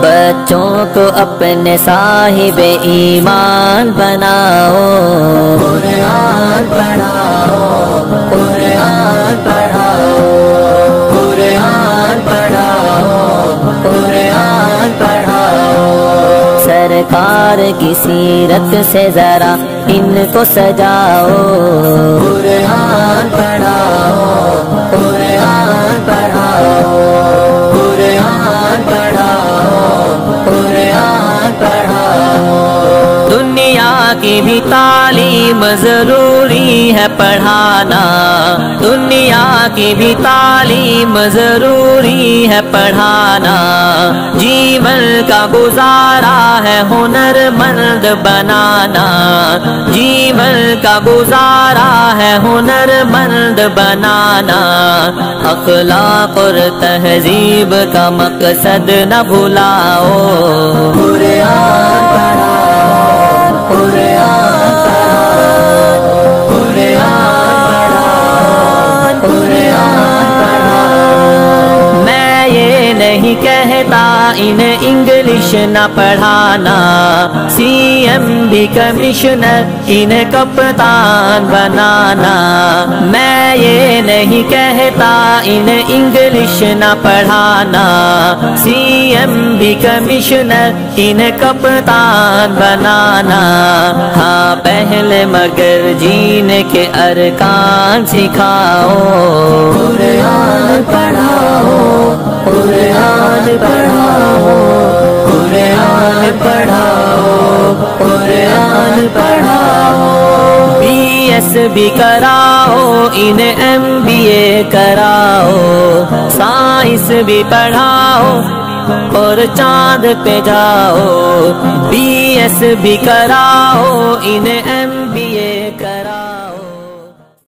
بچوں کو اپنے صاحب ایمان بناؤ، قرآن پڑھاؤ، قرآن پڑھاؤ، قرآن پڑھاؤ، قرآن پڑھاؤ۔ سرکار کی سیرت سے ذرا ان کو سجاؤ، قرآن پڑھاؤ، قرآن پڑھاؤ، قرآن پڑھاؤ، قرآن پڑھاؤ۔ دنیا کی بھی تعلیم ضروری ہے پڑھانا، دنیا کی بھی تعلیم ضروری ہے پڑھانا۔ جیون کا گزارا ہے ہنر مند بنانا، جیون کا گزارا ہے ہنر مند بنانا۔ اخلاق اور تہذیب کا مقصد نہ بھلاؤ، قرآن پڑھاؤ، قرآن پڑھاؤ، قرآن پڑھاؤ، قرآن پڑھاؤ۔ میں یہ نہیں کہتا انہیں انگلش نہ پڑھانا، سی ایم بھی کمشنر انہیں کپتان بنانا۔ میں یہ نہیں کہتا انہیں انگلش نہ پڑھانا، سی ایم بھی کمشنر انہیں کپتان بنانا۔ ہاں پہلے مگر جینے کے ارکان سکھاؤ، قرآن پڑھاؤ، قرآن پڑھاؤ، قرآن پڑھاؤ، قرآن پڑھاؤ۔ بی ایس بھی کراؤ، انہیں ایم بی اے کراؤ، سائنس بھی پڑھاؤ اور چاند پہ جاؤ۔ بی ایس بھی کراؤ،